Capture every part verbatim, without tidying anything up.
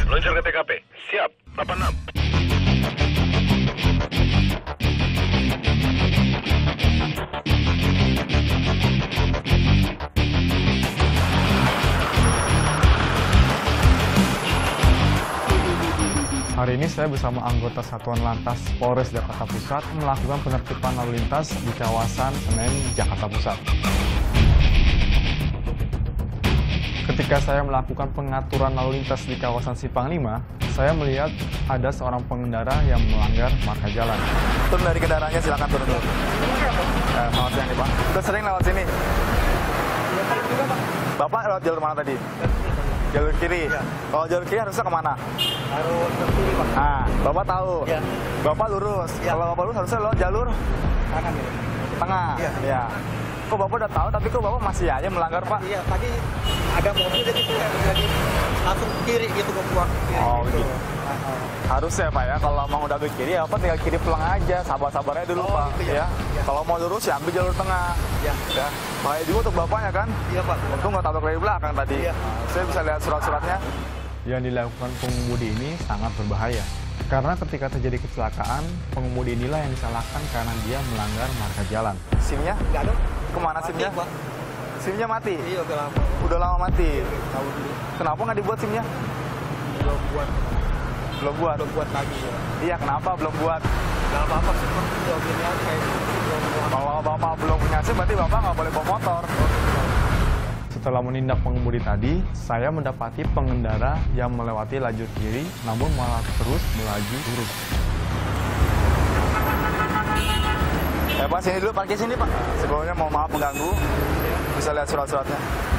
Luncur ke T K P. Siap, delapan enam. Hari ini saya bersama anggota Satuan Lantas Polres Jakarta Pusat melakukan penertiban lalu lintas di kawasan Senen, Jakarta Pusat. Ketika saya melakukan pengaturan lalu lintas di kawasan Simpang lima, saya melihat ada seorang pengendara yang melanggar marka jalan. Turun dari kendaraannya, silakan turun dulu. Eh, selamat siang nih Pak. Udah sering lewat sini? Bapak lewat jalur mana tadi? Jalur kiri. Ya. Kalau jalur kiri harusnya kemana? Harus ke kiri, Pak. Nah, Bapak tahu. Ya. Bapak lurus. Ya. Kalau Bapak lurus harusnya lewat jalur kanan ya. Tengah. Ya. Ya. Kok Bapak udah tahu, tapi kok Bapak masih aja melanggar, Pak? Iya, tadi ada mobil jadi jadi langsung kiri gitu ke buang kiri. Oh, gitu. gitu. Harusnya Pak ya, kalau mau udah ke kiri ya Bapak tinggal kiri pulang aja, sabar-sabarnya dulu Oh, Pak. gitu ya. Ya. Ya. Kalau mau lurus ya ambil jalur tengah. Ya. Ya. Bahaya juga untuk Bapaknya kan? Iya, Pak. Untung nggak tabrak dari belakang tadi. Iya. Saya bisa lihat surat-suratnya. Yang dilakukan pengemudi ini sangat berbahaya. Karena ketika terjadi kecelakaan, pengemudi inilah yang disalahkan karena dia melanggar marka jalan. SIM-nya? Nggak ada. Kemana Mati, SIM-nya? Pak. SIM-nya mati? Iya, udah lama. Udah lama mati? Tahu dulu. Kenapa nggak dibuat SIM-nya? Belum buat. Belum buat? Belum buat lagi ya. Iya, kenapa belum buat? Nggak apa-apa sih, Pak. Udah gini aja. Belum buat. Kalau Bapak belum punya SIM, berarti Bapak nggak boleh bawa motor. Setelah menindak pengemudi tadi, saya mendapati pengendara yang melewati lajur kiri namun malah terus melaju lurus. Ya Pak, sini dulu, parkir sini Pak. Sebelumnya mau maaf mengganggu. Bisa lihat surat-suratnya.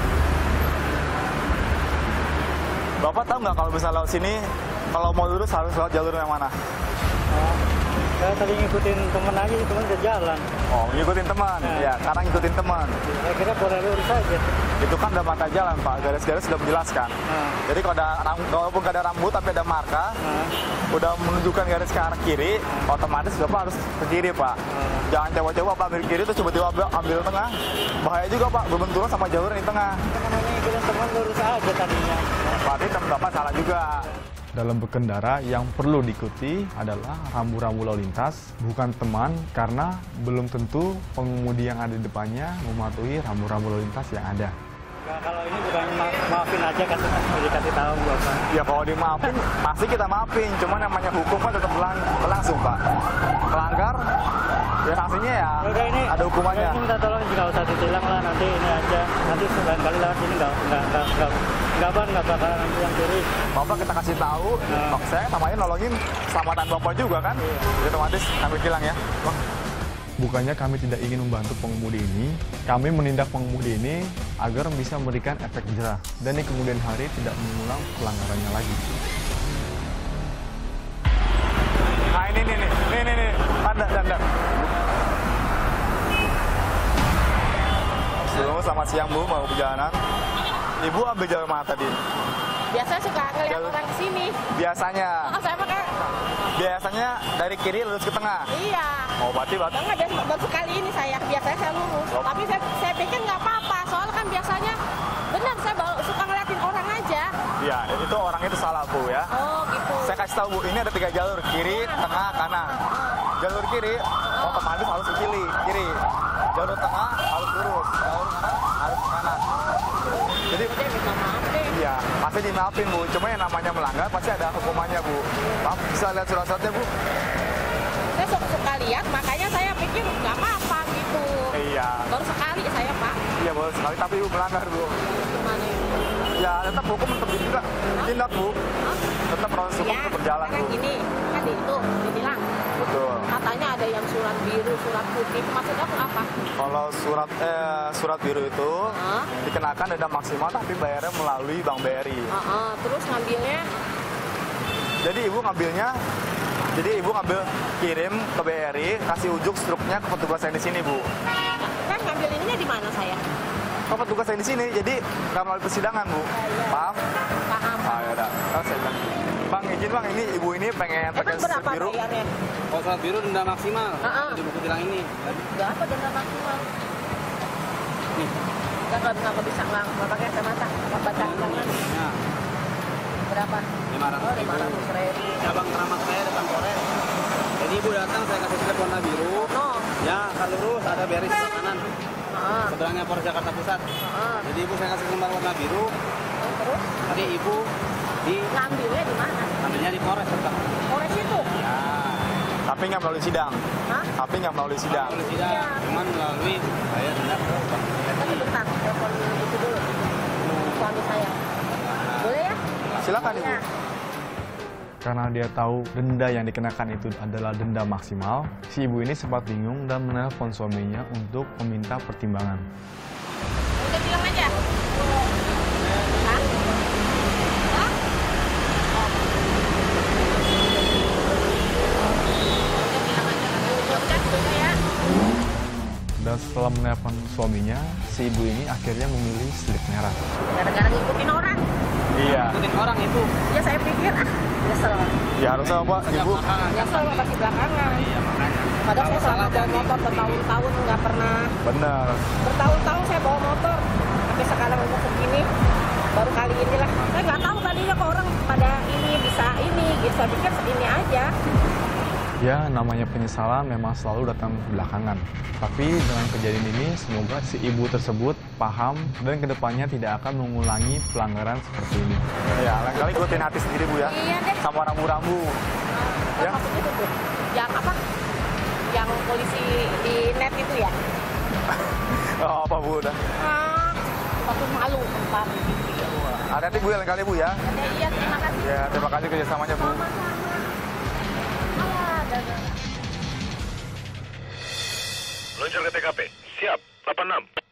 Bapak tahu nggak kalau bisa lewat sini, kalau mau lurus harus lewat jalur yang mana? Saya tadi ngikutin temen aja, temen udah jalan. Oh, ngikutin teman. Nah. Ya, sekarang ngikutin teman. Saya kira boleh lurus aja. Itu kan ada marka jalan Pak, garis-garis sudah menjelaskan. Nah. Jadi kalau ada ram- walaupun nggak ada rambut tapi ada marka, Nah. udah menunjukkan garis ke arah kiri, otomatis Bapak harus ke kiri Pak. Jangan coba-coba Pak ambil kiri terus tiba-tiba ambil, ambil tengah. Bahaya juga Pak, berbenturan sama jalur yang di tengah. Karena ngikutin temen lurus aja tadinya. Berarti teman Bapak salah juga. Dalam berkendara yang perlu diikuti adalah rambu-rambu lalu lintas, bukan teman, karena belum tentu pengemudi yang ada di depannya mematuhi rambu-rambu lalu lintas yang ada. Nah, kalau ini bukan ma maafin aja kan, dikasih tahu Bapak. Ya kalau dimaafin, pasti kita maafin. Cuman namanya hukum kan tetap belang berlangsung Pak. Melanggar, ya sanksinya ya Udah ini, ada hukumannya. Ini minta tolong nggak usah ditilang lah, nanti ini aja. Nanti sembilan kali lewat sini nggak nggak nggak nggak nggak ban nggak bakalan nanti yang kiri. Bapak kita kasih tahu, Nah. Pak saya tambahin nolongin keselamatan Bapak juga kan. Jadi otomatis kami tilang ya. Wah. Bukannya kami tidak ingin membantu pengemudi ini, kami menindak pengemudi ini agar bisa memberikan efek jerah dan di kemudian hari tidak mengulang pelanggarannya lagi. Nah ini nih nih, nih nih nih, ada ada. Halo, selamat siang Bu, mau perjalanan. Ibu ambil jalur mana tadi? Biasa suka ngeliat Jalur- orang kesini. Biasanya, Oh, saya pakai. biasanya dari kiri lurus ke tengah. Iya. Oh berarti berarti. Enggak, biasa baru sekali ini saya. Biasanya saya lurus. Oh. Tapi saya, saya pikir nggak apa-apa. Soalnya kan biasanya benar saya baru suka ngeliatin orang aja. Ya itu orang itu salah Bu ya. Oh gitu. Saya kasih tahu Bu, ini ada tiga jalur, kiri, tengah, kanan. Jalur kiri otomatis harus ke kiri, kiri. Jalur tengah harus lurus, jalur kanan harus ke kanan. Jadi Jadi minta maaf deh. iya, pasti dimaafin Bu. Cuma yang namanya melanggar pasti ada hukumannya Bu. Maaf, bisa lihat surat-suratnya Bu? Saya suka, suka lihat, makanya saya pikir nggak apa-apa gitu. Iya, Baru sekali saya Pak. iya boleh sekali, tapi Bu melanggar Bu. Gimana ini? Ya tetap hukum tetap ditindak, tindak Bu. Hah? Tetap proses hukum Ya, tetap berjalan sekarang Bu. gini, tadi itu dibilang. Betul. Katanya ada yang surat biru, surat putih. Itu maksudnya apa? Kalau surat eh, surat biru itu Hah? dikenakan denda maksimal tapi bayarnya melalui Bank B R I. Uh -uh. Terus ngambilnya Jadi ibu ngambilnya, jadi ibu ngambil kirim ke B R I, kasih ujuk struknya ke petugas yang di sini Bu. kan ngambil ininya di mana saya? Ke petugas yang di sini, jadi nggak melalui persidangan Bu. Paham? Paham. Ah ya udah. Oh, saya bilang. Bang izin bang, ini ibu ini pengen pakai Emang surat berapa biru. bayarnya? Kalau surat biru denda maksimal Ah, ah. di buku tilang ini. Berapa denda maksimal? Nih. Kita nggak nggak bisa nggak nggak pakai kacamata, nggak baca tangan. Nah, Berapa? lima ratus Oh, ribu. lima ratus ribu. Cabang keramat saya depan Polres. Jadi ibu datang, saya kasih slip warna biru. No. Ya, kalau lurus ada beris di kanan. Ah. Seberangnya Polres Jakarta Pusat. Ah. Jadi ibu saya kasih lembar warna biru. Terus Tadi ibu di ngambilnya di mana? ambilnya di Polres tetap. Polres itu. Ya. Tapi nggak melalui sidang. Hah? Tapi nggak melalui sidang. Kalau tidak, Iya. cuman melalui saya tidak. Tapi bentar, telepon itu dulu. Suami saya. Boleh ya? Silakan ibu. Ya. Karena dia tahu denda yang dikenakan itu adalah denda maksimal, si ibu ini sempat bingung dan menelpon suaminya untuk meminta pertimbangan. Udah bilang aja. Hah? Hah? Oh. Udah bilang aja. Ya udah, udah ya. Dan setelah menelpon suaminya, si ibu ini akhirnya memilih slip merah. Gara-gara ngikutin orang. Iya. Ikutin orang itu. Ya saya pikir, ah, nyesel. Ya harusnya apa, ibu? Nyesel kasih belakangan. Iya, makanya. Padahal saya Kalau selama salah bawa jadi. motor bertahun-tahun nggak pernah. Benar. Bertahun-tahun saya bawa motor. Sampai sekarang umur segini, baru kali ini lah. Saya nggak tahu tadinya kok orang pada ini bisa ini. Gitu. Saya pikir ini aja. Ya, namanya penyesalan memang selalu datang belakangan. Tapi dengan kejadian ini, semoga si ibu tersebut paham dan kedepannya tidak akan mengulangi pelanggaran seperti ini. Ya, lain kali ikutin hati sendiri bu ya. Iya deh. Sama rambu-rambu. Kan Ya. maksudnya itu tuh. Yang apa? Yang polisi di net itu ya? Oh, apa bu udah? Ah, waktu malu tempat. Hati-hati bu ya lain kali bu ya. Ada iya, terima kasih. Ya, terima kasih kerjasamanya bu. Sama-sama. Alah, dadah. Luncur ke T K P. Siap. delapan enam.